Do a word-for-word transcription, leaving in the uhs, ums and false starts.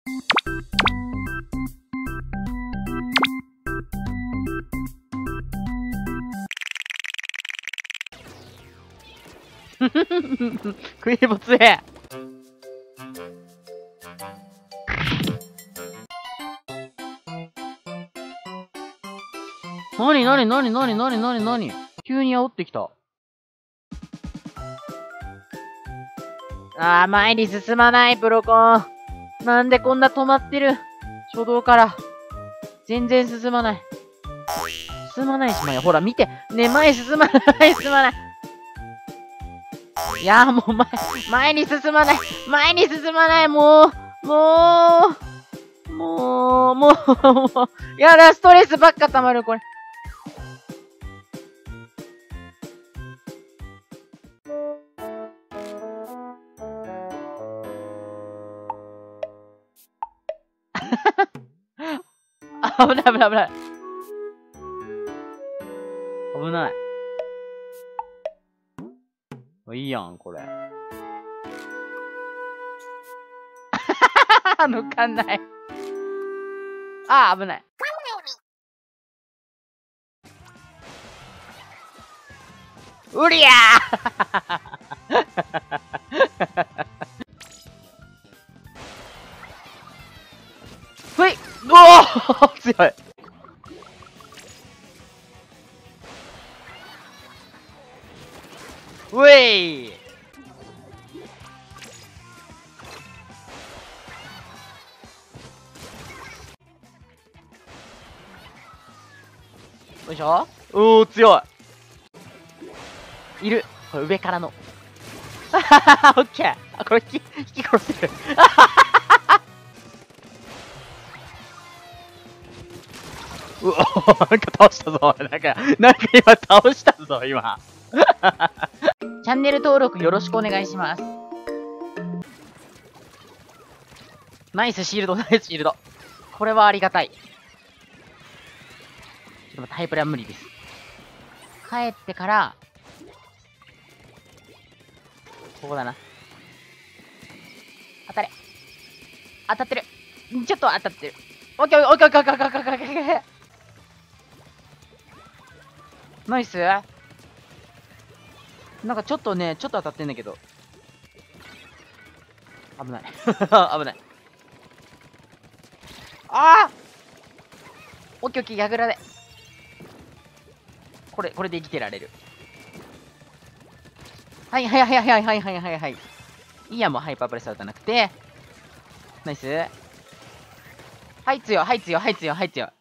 食いぼつえ。なになになになになになになに急に煽ってきた。あー、前に進まない、プロコン。なんでこんな止まってる。初動から。全然進まない。進まないし、前、ほら見て。ね、前進まない、進まない。いやーもう前、前に進まない。前に進まない、もう。もう。もう、もう、もう。やだ、ストレスばっか溜まる、これ。危ない危ない危ない。危ない。いいやん、これ。抜かんない。ああ、危ない。うりゃーふい、おお強い。うえい。よいしょ。おお強い。いる。これ上からの。オッケー。あ、これ引き、引き殺せる。うお、なんか倒したぞ。なんか、なんか今倒したぞ、今。チャンネル登録よろしくお願いします。ナイスシールド、ナイスシールド。これはありがたい。でもタイプレは無理です。帰ってから、ここだな。当たれ。当たってる。ちょっと当たってる。オッケーオッケーオッケーオッケーオッケーオッケーオッケー。ナイス。なんかちょっとね、ちょっと当たってんだけど。危ない。危ない。ああオッケーオッケー、やぐらで。これ、これで生きてられる。はいはいはいはいはいはいはいはい。いいや、もうハイパープレス打たなくて。ナイス。はい、強い、はい、強い、はい、強い、はい、強い。